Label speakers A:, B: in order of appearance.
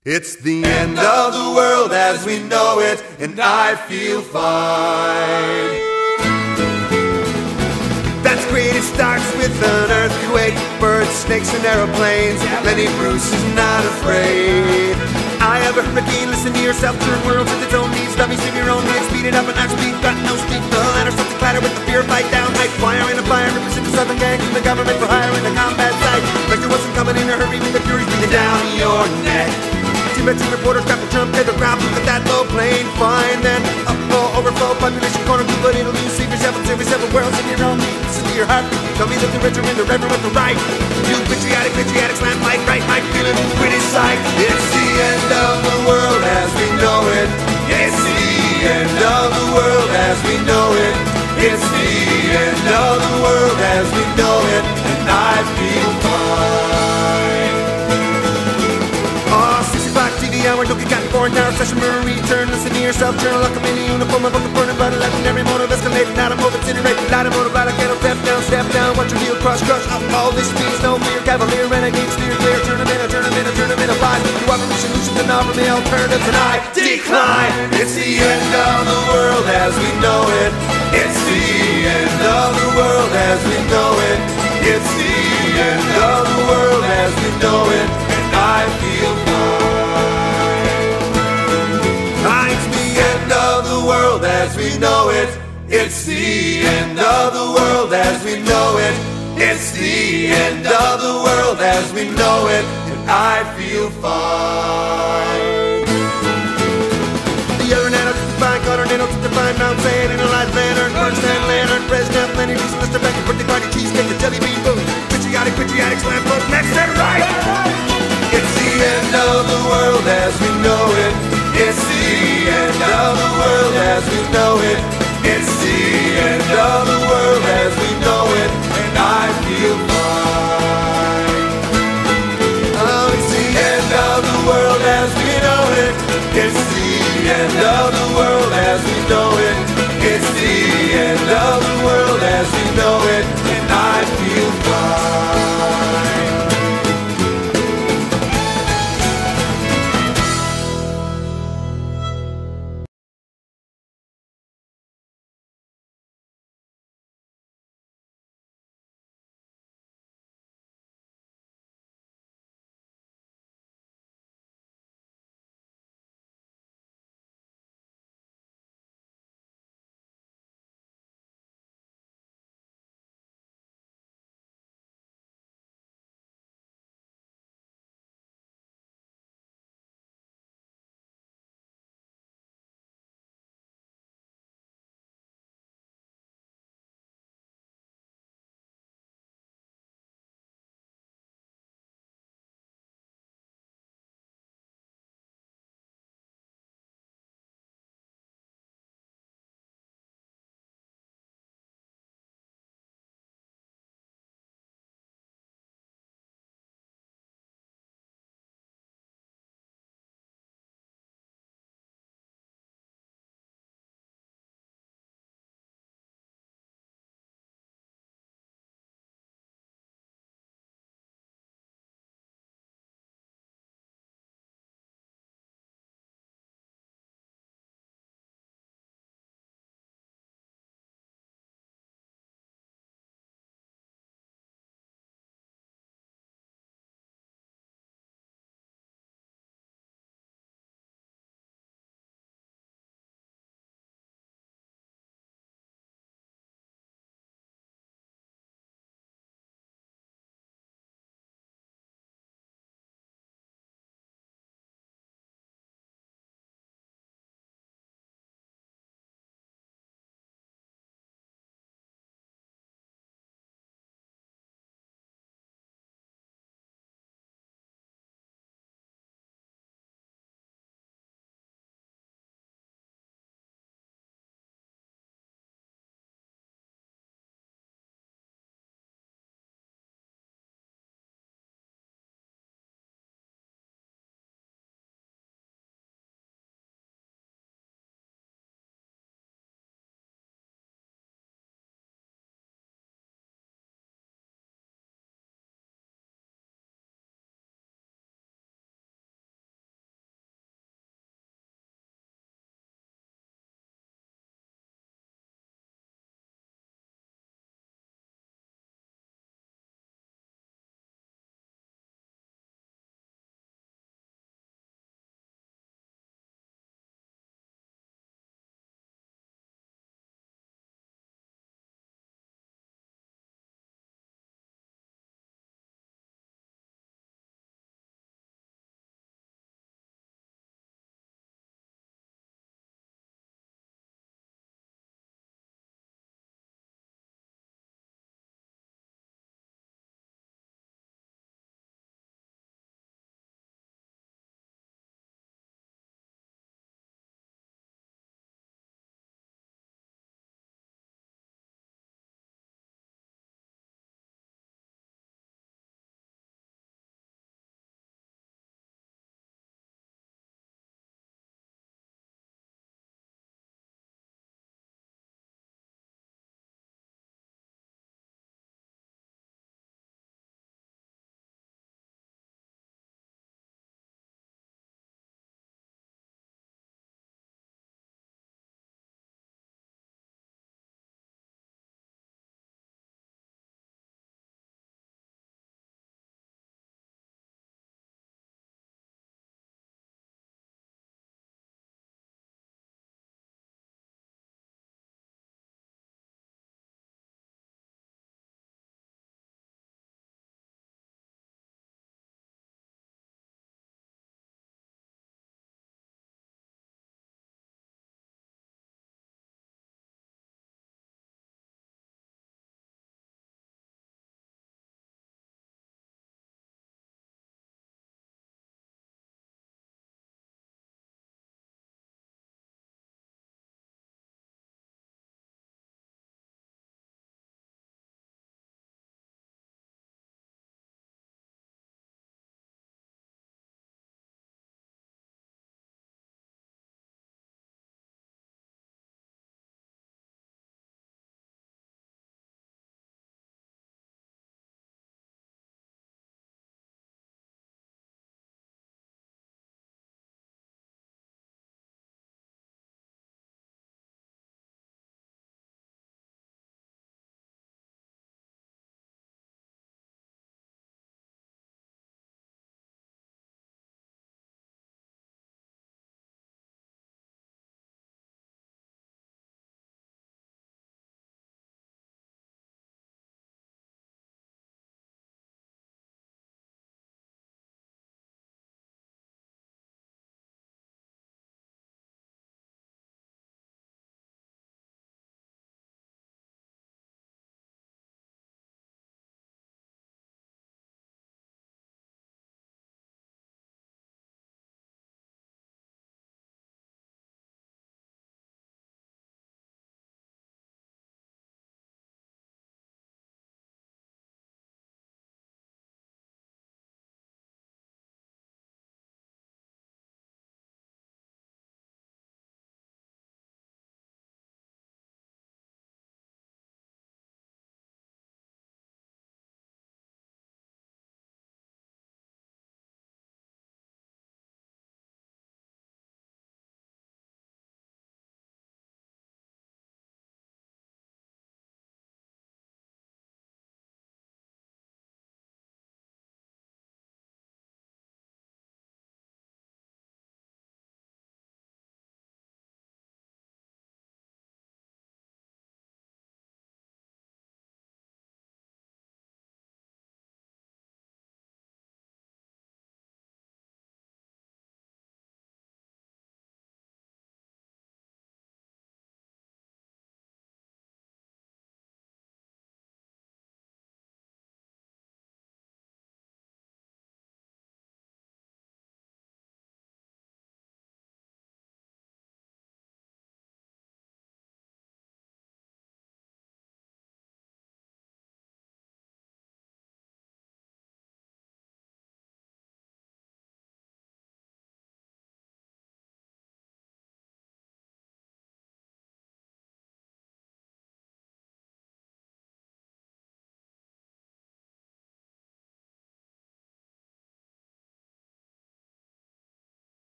A: It's the end of the world as we know it, and I feel fine. That's great, it starts with an earthquake, birds, snakes, and aeroplanes. Lenny Bruce is not afraid. I have a hurricane, listen to yourself, turn worlds with its own needs. Dummies in your own needs, speed it up and not speed, got no speed. The ladder starts to clatter with the fear, fight down, night fire in a fire, represent the southern gang from the government for hire in the combat site. Like there wasn't coming in a hurry, with the furies breathing down your neck. Team reporters grab the jump, take the ground, look at that low plane, fine. Then upflow, overflow, population corner, but it'll do. Save yourself and save yourself worlds in your own need. Listen to your heartbeat, tell me that the rich are in the river with the right. You patriotic, slam like right, I'm feeling pretty sight. It's the end of the world as we know it. It's the end of the world as we know it. It's the end of the world as we know it, and I feel fine. Oh, 65 TV hour, don't get gotten bored now. Session Marie, turn, listen to yourself, journal, like I'm in a uniform, I'm looking for an blood, left in every motive escalated, not a move, incinerate, light a motive, light a candle, step down, watch your heel crush, up all this speeds, no fear, cavalier, renegade, steer clear, turn them in, applied, to operation, solutions, and offer me alternatives, and I decline. It's the end of the world as we know it. It's the end of the world as we know it. It's the end of the world as we know it, and I feel fine. It's the end of the world as we know it. It's the end of the world as we know it. It's the end of the world as we know it, and I feel fine. The other nano to define, got our nano to define, Mount Zane, analyze lantern, Bernstein lantern, Brezhnev, Lenny, Reese, Mr. Becky, birthday party, cheesecake, the jelly bean boom, patriotic, slam book, next and right. It's the end of the world as we know it. It's the end of the world as we know it. It's the end of the world as we know it, and I feel fine. Oh, it's the end of the world as we know it. It's the end of the world